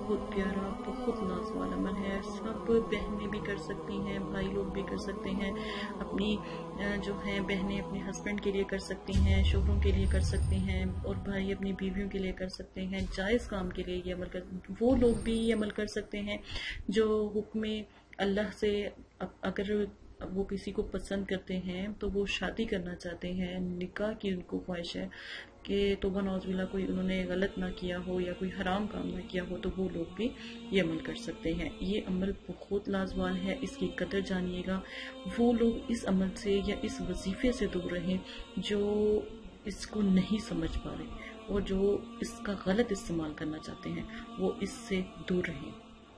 بہت پیارا بہت نازوال عمل ہے. سب بہنیں بھی کر سکتی ہیں, بھائی لوگ بھی کر سکتے ہیں, اپنی جو ہیں بہنیں اپنے ہسبینڈ کے لیے کر سکتی ہیں, شوہروں کے لیے کر سکتے ہیں, اور بھائی اپنی بیویوں کے لیے کر سکتے ہیں. جائز کام کے لیے یہ عمل کر وہ لوگ بھی یہ عمل کر سکتے ہیں جو حکم اللہ سے اگر وہ کسی کو پسند کرتے ہیں تو وہ شادی کرنا چاہتے ہیں, نکاح کی ان کو خواہش ہے کہ توبہ نعوذ باللہ کوئی انہوں نے غلط نہ کیا ہو یا کوئی حرام کام نہ کیا ہو, تو وہ لوگ بھی یہ عمل کر سکتے ہیں. یہ عمل بہت لازوال ہے, اس کی قدر جانیے گا. وہ لوگ اس عمل سے یا اس وظیفے سے دور رہیں جو اس کو نہیں سمجھ پا رہے اور جو اس کا غلط استعمال کرنا چاہتے ہیں, وہ اس سے دور رہیں.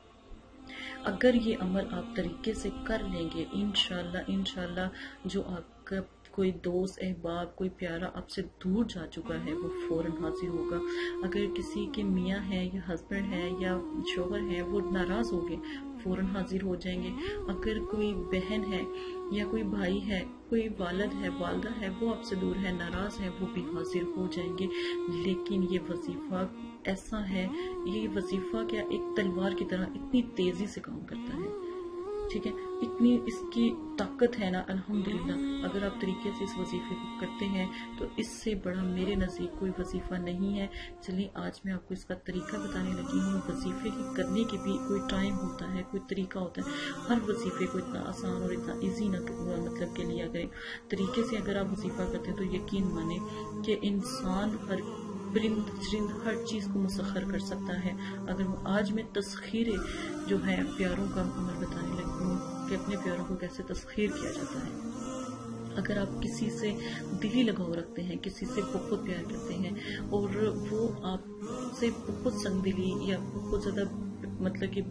اگر یہ عمل آپ طریقے سے کر لیں گے انشاءاللہ جو آپ کا کوئی دوست احباب کوئی پیارا آپ سے دور جا چکا ہے وہ فوراً حاضر ہوگا. اگر کسی کے میاں ہے یا ہسبینڈ ہے یا شوہر ہے وہ ناراض ہو گئے فوراً حاضر ہو جائیں گے. اگر کوئی بہن ہے یا کوئی بھائی ہے, کوئی والد ہے والدہ ہے, وہ آپ سے دور ہے ناراض ہے, وہ بھی حاضر ہو جائیں گے. لیکن یہ وظیفہ ایسا ہے, یہ وظیفہ کیا ایک تلوار کی طرح اتنی تیزی سے کام کرتا ہے, ٹھیک ہے, اتنی اس کی طاقت ہے نا الحمدللہ. اگر آپ طریقے سے اس وظیفے کو کرتے ہیں تو اس سے بڑا میرے نزدیک کوئی وظیفہ نہیں ہے. چلیے آج میں آپ کو اس کا طریقہ بتانے لگی ہوں. وظیفے کی کرنے کے بھی کوئی ٹائم ہوتا ہے, کوئی طریقہ ہوتا ہے. ہر وظیفے کو اتنا آسان اور اتنا ایزی نہ مطلب کہ لیا کریں. طریقے سے اگر آپ وظیفہ کرتے ہیں تو یقین مانیں کہ انسان ہر پرند چرند ہر چیز کو مسخر کر سکتا ہے. اگر آج میں تسخیر جو ہے پیاروں کا عمل بتانے لگی ہوں کہ اپنے پیاروں کو کیسے تسخیر کیا جاتا ہے. اگر آپ کسی سے دلی لگاؤ رکھتے ہیں, کسی سے بہت پیار کرتے ہیں اور وہ آپ سے بہت سنگ دلی یا بہت زیادہ مطلب کہ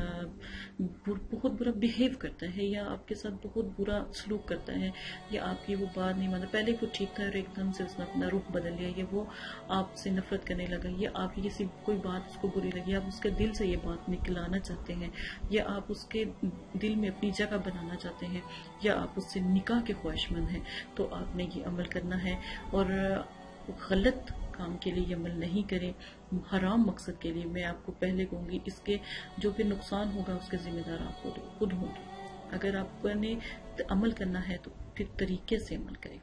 بہت برا بیہیو کرتا ہے یا آپ کے ساتھ بہت برا سلوک کرتا ہے یا آپ کی وہ بات نہیں مانتا, پہلے وہ ٹھیک تھا اور ایک دم سے اس نے اپنا رخ بدل لیا, یا وہ آپ سے نفرت کرنے لگا, یا آپ کی کسی کوئی بات اس کو بری لگی, آپ اس کے دل سے یہ بات نکلانا چاہتے ہیں, یا آپ اس کے دل میں اپنی جگہ بنانا چاہتے ہیں, یا آپ اس سے نکاح کے خواہش مند ہیں, تو آپ نے یہ عمل کرنا ہے. اور غلط کام کے لیے یہ عمل نہیں کریں, حرام مقصد کے لیے. میں آپ کو پہلے کہوں گی اس کے جو بھی نقصان ہوگا اس کے ذمہ دار آپ خود ہوں گے. اگر آپ نے عمل کرنا ہے تو پھر طریقے سے عمل کریں.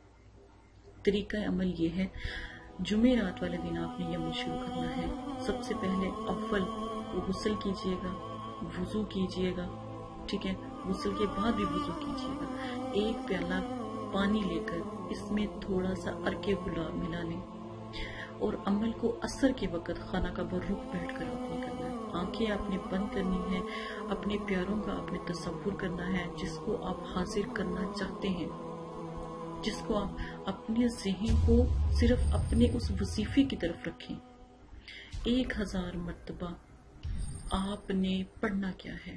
طریقہ عمل یہ ہے, جمعرات والے دن آپ نے یہ عمل شروع کرنا ہے. سب سے پہلے اول غسل کیجئے گا, وضو کیجئے گا, ٹھیک ہے, غسل کے بعد بھی وضو کیجئے گا. ایک پیالہ پانی لے کر اس میں تھوڑا سا عرق گلاب ملا لیں اور عمل کو عصر کے وقت خانہ کعبہ رخ بیٹھ کر آپ نے کرنا ہے. آنکھیں آپ نے بند کرنی ہے, اپنے پیاروں کا آپ نے تصور کرنا ہے جس کو آپ حاضر کرنا چاہتے ہیں, جس کو آپ اپنے ذہن کو صرف اپنے اس وظیفے کی طرف رکھیں. 1000 مرتبہ آپ نے پڑھنا کیا ہے,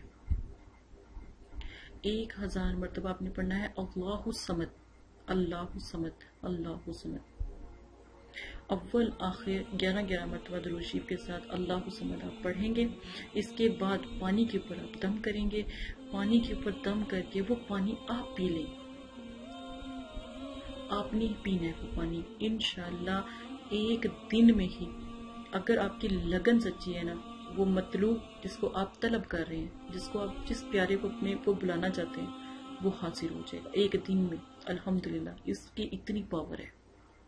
1000 مرتبہ آپ نے پڑھنا ہے اللہ الصمد اللہ الصمد اللہ الصمد. اول آخر 11 مرتبہ درود شریف کے ساتھ اللہ الصمد آپ پڑھیں گے. اس کے بعد پانی کے اوپر آپ دم کریں گے. پانی کے اوپر دم کر کے وہ پانی آپ پی لیں. آپ نے پینا ہے وہ پانی انشاءاللہ ایک دن میں ہی. اگر آپ کی لگن سچی ہے نا, وہ مطلوب جس کو آپ طلب کر رہے ہیں, جس کو آپ جس پیارے کو اپنے کو بلانا چاہتے ہیں, وہ حاصل ہو جائے گا ایک دن میں الحمدللہ. اس کی اتنی پاور ہے.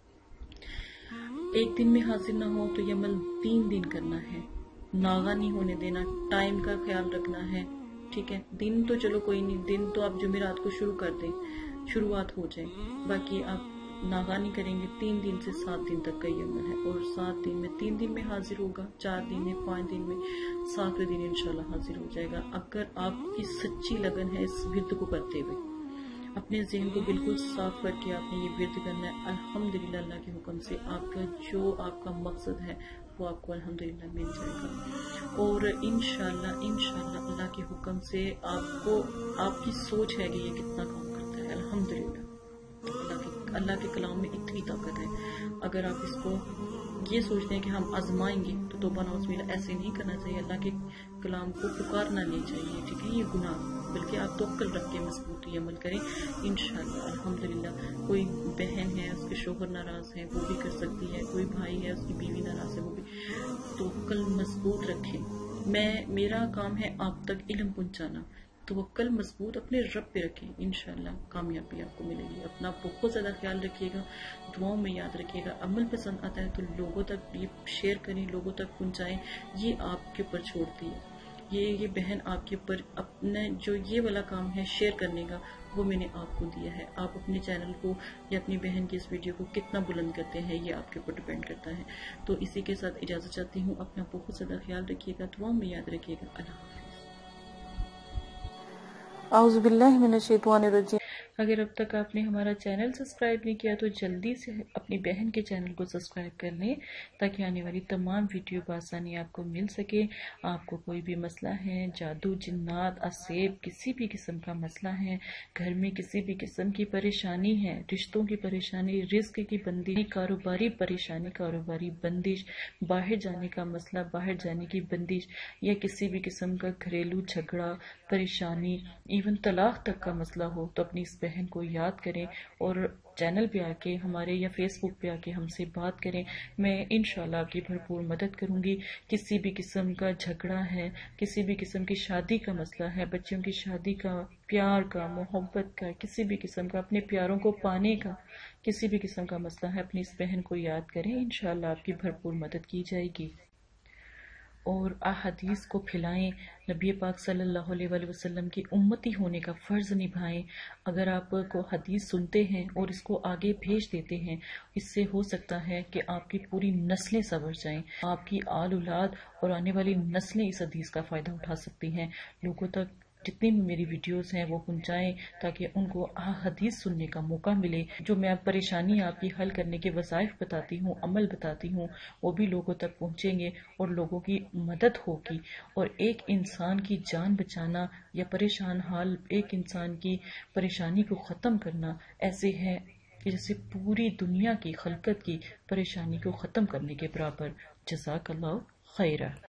ایک دن میں حاصل نہ ہو تو یہ عمل 3 دن کرنا ہے. ناغا نہیں ہونے دینا, ٹائم کا خیال رکھنا ہے, ٹھیک ہے. دن تو چلو کوئی نہیں, دن تو آپ جمعرات کو شروع کر دیں, شروعات ہو جائے, باقی آپ ناغا نہیں کریں گے. 3 دن سے 7 دن تک کا یہ عمل ہے, اور 7 دن میں 3 دن میں حاضر ہوگا, 4 دن میں 5 دن میں, 7ویں دن انشاءاللہ حاضر ہو جائے گا. اگر آپ کی سچی لگن ہے اس ورد کو کرتے ہوئے, اپنے ذہن کو بالکل صاف کر کے آپ نے یہ ورد کرنا ہے, الحمدللہ اللہ کے حکم سے آپ کا جو آپ کا مقصد ہے وہ آپ کو الحمدللہ مل جائے گا. اور انشاءاللہ اللہ کے حکم سے آپ کو آپ کی سوچ ہے کہ یہ کتنا کام کرتا ہے. الحمدللہ اللہ کے کلام میں اتنی طاقت ہے. اگر آپ اس کو یہ سوچتے ہیں کہ ہم آزمائیں گے تو توبہ نعوذ باللہ ایسے نہیں کرنا چاہیے. اللہ کے کلام کو پکارنا نہیں چاہیے. ٹھیک ہے، یہ گناہ، بلکہ آپ توکل رکھ کے مضبوطی عمل کریں انشاءاللہ. الحمدللہ. کوئی بہن ہے اس کے شوہر ناراض ہے وہ بھی کر سکتی ہے، کوئی بھائی ہے اس کی بیوی ناراض ہے وہ بھی. توکل مضبوط رکھیں. میرا کام ہے آپ تک علم پہنچانا. توکل مضبوط اپنے رب پہ رکھیں، انشاءاللہ کامیابی آپ کو ملے گی. اپنا بہت زیادہ خیال رکھیے گا، دعاؤں میں یاد رکھیے گا. عمل پسند آتا ہے تو لوگوں تک یہ شیئر کریں، لوگوں تک پہنچائیں. یہ آپ کے اوپر چھوڑتی ہے. یہ بہن آپ کے اوپر اپنا جو یہ والا کام ہے شیئر کرنے کا، وہ میں نے آپ کو دیا ہے. آپ اپنے چینل کو یا اپنی بہن کی اس ویڈیو کو کتنا بلند کرتے ہیں یہ آپ کے اوپر ڈیپینڈ کرتا ہے. تو اسی کے ساتھ اجازت چاہتی ہوں. اپنا بہت زیادہ خیال رکھیے گا، دعاؤں میں یاد رکھیے گا. اللہ حافظ. اعوذ باللہ من الشیطان الرجیم. اگر اب تک آپ نے ہمارا چینل سبسکرائب نہیں کیا تو جلدی سے اپنی بہن کے چینل کو سبسکرائب کر لیں تاکہ آنے والی تمام ویڈیو بآسانی آپ کو مل سکے. آپ کو کوئی بھی مسئلہ ہے، جادو، جنات، اسیب، کسی بھی قسم کا مسئلہ ہے، گھر میں کسی بھی قسم کی پریشانی ہے، رشتوں کی پریشانی، رزق کی بندی، کاروباری پریشانی، کاروباری بندش، باہر جانے کا مسئلہ، باہر جانے کی بندش، یا کسی بھی قسم کا گھریلو جھگڑا، پریشانی، ایون طلاق تک کا مسئلہ ہو تو اپنی اس بہن کو یاد کریں اور چینل پہ آ کے ہمارے یا فیس بک پہ آ کے ہم سے بات کریں. میں انشاءاللہ آپ کی بھرپور مدد کروں گی. کسی بھی قسم کا جھگڑا ہے، کسی بھی قسم کی شادی کا مسئلہ ہے، بچوں کی شادی کا، پیار کا، محبت کا، کسی بھی قسم کا، اپنے پیاروں کو پانے کا کسی بھی قسم کا مسئلہ ہے، اپنی اس بہن کو یاد کریں. انشاءاللہ آپ کی بھرپور مدد کی جائے گی. اور احادیث کو پھیلائیں. نبی پاک صلی اللہ علیہ وآلہ وسلم کی امتی ہونے کا فرض نبھائیں. اگر آپ کو حدیث سنتے ہیں اور اس کو آگے بھیج دیتے ہیں، اس سے ہو سکتا ہے کہ آپ کی پوری نسلیں سنور جائیں. آپ کی آل اولاد اور آنے والی نسلیں اس حدیث کا فائدہ اٹھا سکتی ہیں. لوگوں تک جتنی بھی میری ویڈیوز ہیں وہ پہنچائیں تاکہ ان کو حدیث سننے کا موقع ملے. جو میں پریشانی آپ کی حل کرنے کے وظائف بتاتی ہوں، عمل بتاتی ہوں، وہ بھی لوگوں تک پہنچیں گے اور لوگوں کی مدد ہوگی. اور ایک انسان کی جان بچانا یا پریشان حال ایک انسان کی پریشانی کو ختم کرنا ایسے ہے کہ جیسے پوری دنیا کی خلقت کی پریشانی کو ختم کرنے کے برابر. جزاک اللہ خیرہ.